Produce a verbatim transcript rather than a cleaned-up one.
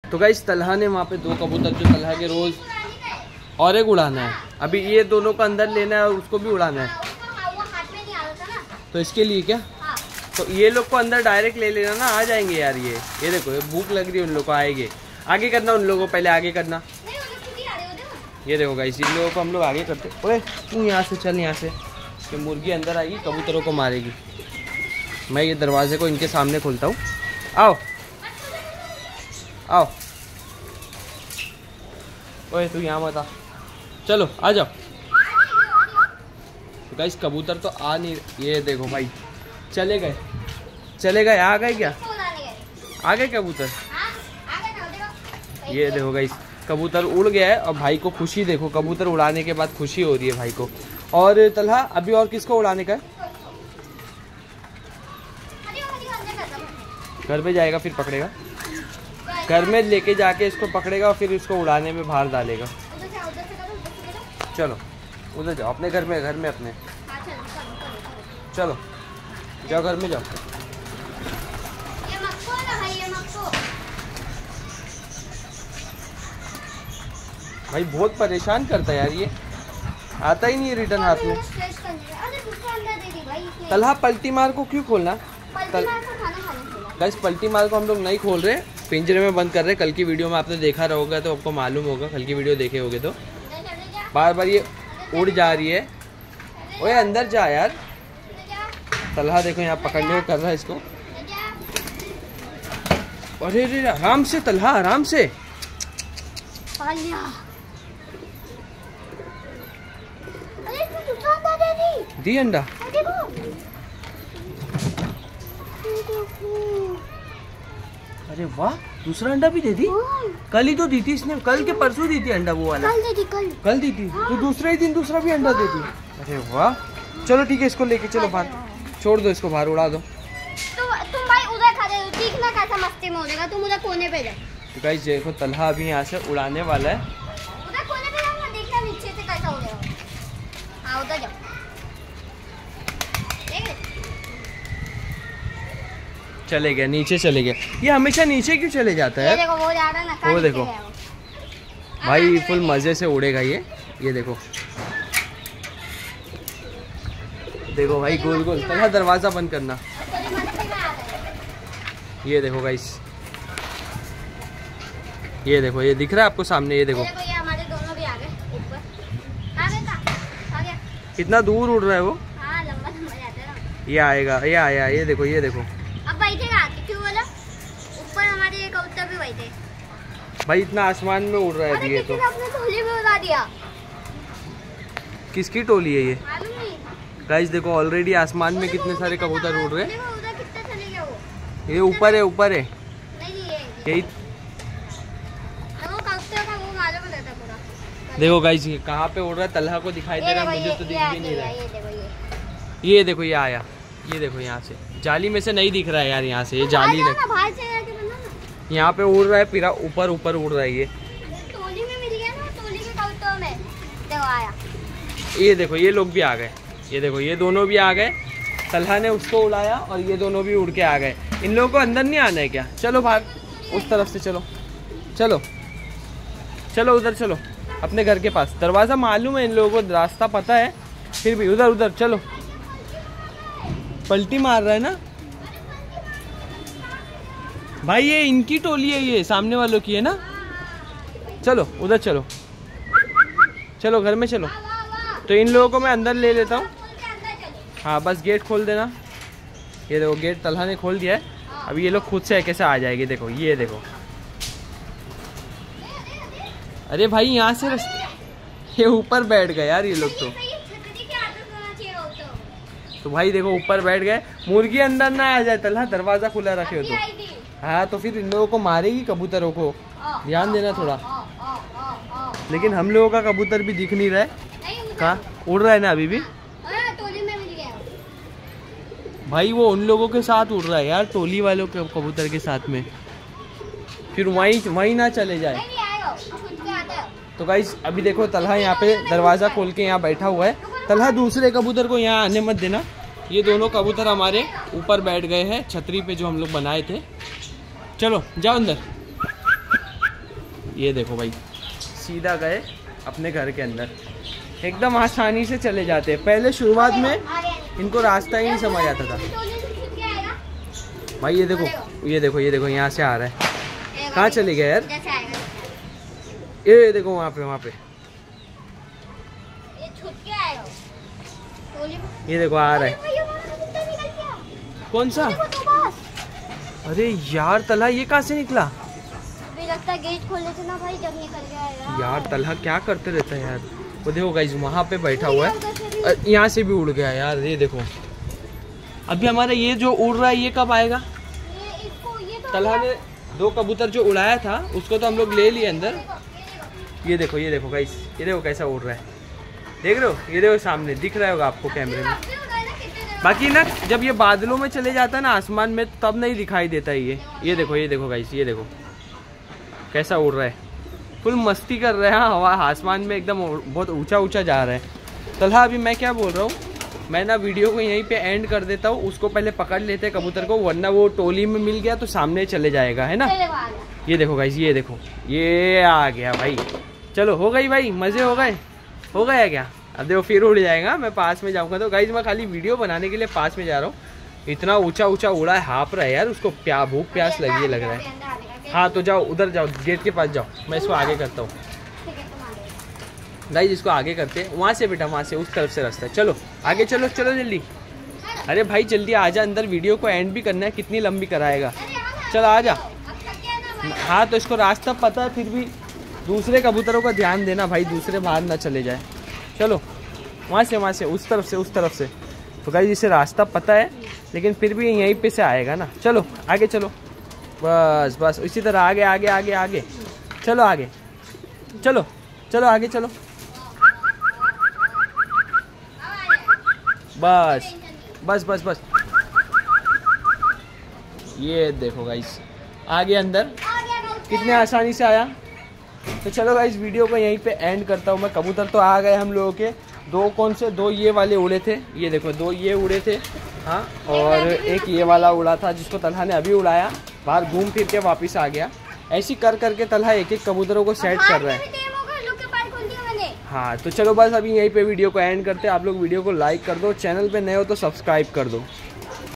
तो गाइस तलहा ने वहाँ पे दो कबूतर जो तलहा के रोज और एक उड़ाना है, अभी ये दोनों को अंदर लेना है और उसको भी उड़ाना है। तो इसके लिए क्या, तो ये लोग को अंदर डायरेक्ट ले लेना ना, आ जाएंगे यार। ये ये देखो, ये भूख लग रही है उन लोग को, आएंगे। आगे करना उन लोगों को, पहले आगे करना। ये देखो गाइस, इन लोगों को हम लोग आगे करते। ओए तू यहाँ से चल, यहाँ से। ये मुर्गी अंदर आएगी, कबूतरों को मारेगी। मैं ये दरवाजे को इनके सामने खोलता हूँ। आओ आओ, ओए तू यहाँ मत आ, चलो आ जाओ। तो गाइस कबूतर तो आ नहीं, ये देखो भाई चले गए, चले गए। आ गए क्या, आ गए कबूतर। ये देखो गाइस कबूतर उड़ गया है और भाई को खुशी देखो, कबूतर उड़ाने के बाद खुशी हो रही है भाई को। और तलहा अभी और किसको उड़ाने का है? घर पे जाएगा फिर पकड़ेगा, घर में लेके जाके इसको पकड़ेगा और फिर इसको उड़ाने में बाहर डालेगा। चलो उधर जाओ अपने घर में, घर में अपने, चलो जाओ घर में जाओ। भाई बहुत परेशान करता है यार, ये आता ही नहीं है रिटर्न हाथ में। तलहा पलटी मार को क्यों खोलना? तल... गाइस पलटी मार को हम लोग नहीं खोल रहे, पिंजरे में बंद कर रहे। कल की वीडियो में आपने देखा रहोगा तो आपको मालूम होगा, कल की वीडियो देखे होगे तो। बार बार ये उड़ जा रही है। ओए अंदर जा यार। तलहा देखो यहाँ पकड़ने को कर रहा है इसको। अरे रे आराम से तलहा, आराम से। दी अंडा। अरे वाह, दूसरा अंडा भी दे दी। कल ही तो दी थी इसने, कल के परसों दी थी अंडा वो वाला। कल दी थी, कल कल दी थी। हाँ। तो दूसरे ही दिन दूसरा भी अंडा दे दी। अरे वाह, चलो ठीक है इसको लेके चलो बाहर, छोड़ दो इसको, बाहर उड़ा दो। तुम तुम भाई उधर खड़े हो, देखना कैसा मस्ती में हो जाएगा। तुम उधर कोने पे जाओ। तो गाइस देखो तलहा अभी यहाँ से उड़ाने वाला है। उधर कोने पे जाओ ना, देखना नीचे से कैसा हो जाएगा। हाँ उधर जाओ। चले गया, नीचे चले गया। ये हमेशा नीचे क्यों चले जाता है? ये देखो वो जा रहा है ना, वो देखो भाई फुल मजे से उड़ेगा ये। ये देखो देखो भाई गोल गोल। तलहा दरवाजा बंद करना। ये देखो गाइस, ये देखो, ये दिख रहा है आपको सामने? ये देखो, ये हमारे दोनों भी आ गए ऊपर। आ गया, कितना दूर उड़ रहा है वो। हाँ लंबा लंबा जाता है ना। ये आएगा, ये आया। ये देखो, ये देखो अब बैठेगा आके, क्यों बोला? ऊपर हमारे ये कबूतर भी बैठे भाई, इतना आसमान में उड़ रहा है अभी ये तो। अपने टोली में उड़ा दिया। किसकी टोली है ये? मालूम नहीं। गाइस देखो ऑलरेडी आसमान में कितने सारे कबूतर उड़ रहे हैं। उधर कितना चले गया वो? ये ऊपर है, ऊपर है। नहीं ये यही वो कबूतर का वो मालूम रहता पूरा। देखो गाइस ये कहाँ पे उड़ रहा है, तलहा को दिखाई दे रहा है, मुझे तो दिख भी नहीं रहा है। ये देखो, ये ये देखो ये आया। ये देखो यहाँ से जाली में से नहीं दिख रहा है यार, यहाँ से ये जाली रख, यहाँ पे उड़ रहा है, फिर ऊपर ऊपर उड़ रहा है ये। टोली में मिल गया ना, टोली के कबूतर में देखो आया। ये देखो ये लोग भी आ गए। ये देखो ये दोनों भी आ गए। तलहा ने उसको उड़ाया और ये दोनों भी उड़ के आ गए। इन लोगों को अंदर नहीं आना है क्या? चलो बाहर उस तरफ से, चलो चलो चलो उधर चलो, अपने घर के पास। दरवाज़ा मालूम है इन लोगों को, रास्ता पता है, फिर भी उधर उधर चलो। पलटी मार रहा है ना भाई, ये इनकी टोली है, ये सामने वालों की है ना। चलो उधर चलो, चलो घर में चलो। तो इन लोगों को मैं अंदर ले लेता हूँ। हाँ बस गेट खोल देना। ये देखो गेट तलहा ने खोल दिया है। अभी ये लोग खुद से कैसे आ जाएंगे, देखो ये देखो। अरे भाई यहाँ से ये ऊपर बैठ गए यार ये लोग तो। तो भाई देखो ऊपर बैठ गए। मुर्गी अंदर ना आ जाए तलहा, दरवाजा खुला रखे हो तो। हाँ तो फिर इन लोगों को मारेगी कबूतरों को, ध्यान देना थोड़ा। लेकिन हम लोगों का कबूतर भी दिख नहीं रहा है। कहाँ उड़ रहा है ना अभी भी? टोली में मिल गया भाई, वो उन लोगों के साथ उड़ रहा है यार, टोली वालों के कबूतर के साथ में। फिर वहीं वहीं ना चले जाए। तो गाइस अभी देखो तलहा यहाँ पे दरवाजा खोल के यहाँ बैठा हुआ है। तलहा दूसरे कबूतर को यहाँ आने मत देना। ये दोनों कबूतर हमारे ऊपर बैठ गए हैं छतरी पे जो हम लोग बनाए थे। चलो जाओ अंदर। ये देखो भाई, सीधा गए अपने घर के अंदर, एकदम आसानी से चले जाते हैं। पहले शुरुआत में इनको रास्ता ही नहीं समझ आता था। भाई ये देखो, ये देखो, ये देखो, यहाँ से आ रहा है। कहाँ चले गए यार? ये देखो वहाँ पे, वहाँ पे ये देखो आ रहा है। कौन सा? अरे यार तलहा, ये कहाँ से निकला? लगता है गेट खोलने से ना भाई जब निकल गया यार। यार तलहा क्या करते रहता है यार। वो देखो गाइस, वहाँ पे बैठा हुआ है, यहाँ से भी उड़ गया यार। ये देखो, अभी हमारा ये जो उड़ रहा है ये कब आएगा? ये इसको, ये तो तलहा ने दो कबूतर जो उड़ाया था उसको तो हम लोग ले लिए अंदर। ये देखो, ये देखो गाइस, ये देखो कैसा उड़ रहा है, देख रहे हो? ये देखो सामने दिख रहा होगा आपको कैमरे में। बाकी ना जब ये बादलों में चले जाता है ना आसमान में, तब नहीं दिखाई देता है ये। ये देखो, ये देखो गाइस, ये देखो कैसा उड़ रहा है, फुल मस्ती कर रहे हैं हवा आसमान में, एकदम बहुत ऊंचा ऊंचा जा रहा है। तलहा अभी मैं क्या बोल रहा हूँ, मैं ना वीडियो को यहीं पे एंड कर देता हूँ, उसको पहले पकड़ लेते हैं कबूतर को, वरना वो टोली में मिल गया तो सामने चले जाएगा, है ना? ये देखो गाइस, ये देखो, ये आ गया भाई। चलो हो गई भाई, मजे हो गए, हो गया क्या? अब देखो फिर उड़ जाएगा, मैं पास में जाऊँगा। तो गाइस मैं खाली वीडियो बनाने के लिए पास में जा रहा हूँ। इतना ऊँचा ऊँचा उड़ा है, हाँप रहा है यार, उसको प्या भूख प्यास लगी है लग रहा है। हाँ तो जाओ उधर जाओ, गेट के पास जाओ, मैं इसको आगे करता हूँ। गाइस इसको आगे करते हैं, वहाँ से बेटा, वहाँ से उस तरफ से रास्ता है। चलो आगे चलो, चलो जल्दी। अरे भाई जल्दी आजा अंदर, वीडियो को एंड भी करना है, कितनी लंबी कराएगा। चलो आजा। हाँ तो इसको रास्ता पता है, फिर भी दूसरे कबूतरों का ध्यान देना भाई, दूसरे बाहर ना चले जाए। चलो वहाँ से, वहाँ से, उस तरफ से, उस तरफ से। तो गाइस इसे रास्ता पता है, लेकिन फिर भी यहीं पे से आएगा ना। चलो आगे चलो, बस बस इसी तरह आगे आगे आगे आगे। चलो आगे चलो, चलो आगे चलो, बस बस बस बस। ये देखो गाइस आगे अंदर, कितने आसानी से आया। तो चलो गाइस वीडियो को यहीं पे एंड करता हूँ मैं। कबूतर तो आ गए हम लोगों के, दो कौन से, दो ये वाले उड़े थे, ये देखो दो ये उड़े थे, हाँ, और एक ये वाला उड़ा था जिसको तलहा ने अभी उड़ाया, बाहर घूम फिर के वापस आ गया। ऐसी कर करके तलहा एक एक कबूतरों को सेट कर रहा है। हाँ तो चलो बस अभी यहीं पे वीडियो को एंड करते हैं। आप लोग वीडियो को लाइक कर दो, चैनल पे नए हो तो सब्सक्राइब कर दो।